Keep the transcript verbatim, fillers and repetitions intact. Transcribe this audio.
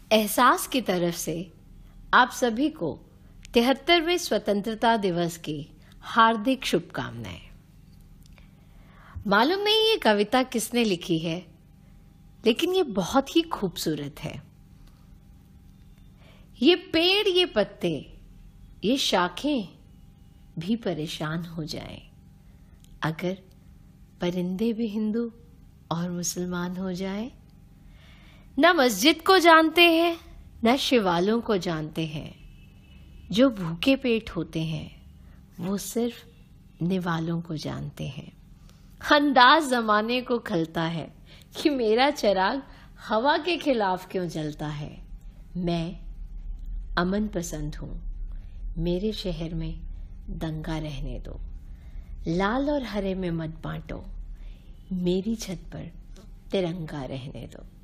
एहसास की तरफ से आप सभी को तिहत्तरवें स्वतंत्रता दिवस की हार्दिक शुभकामनाएं। मालूम नहीं ये कविता किसने लिखी है, लेकिन ये बहुत ही खूबसूरत है। ये पेड़, ये पत्ते, ये शाखें भी परेशान हो जाएं अगर परिंदे भी हिंदू और मुसलमान हो जाएं। न मस्जिद को जानते हैं, न शिवालों को जानते हैं। जो भूखे पेट होते हैं वो सिर्फ निवालों को जानते हैं। अंदाज जमाने को खलता है कि मेरा चिराग हवा के खिलाफ क्यों जलता है। मैं अमन पसंद हूँ, मेरे शहर में दंगा रहने दो। लाल और हरे में मत बांटो, मेरी छत पर तिरंगा रहने दो।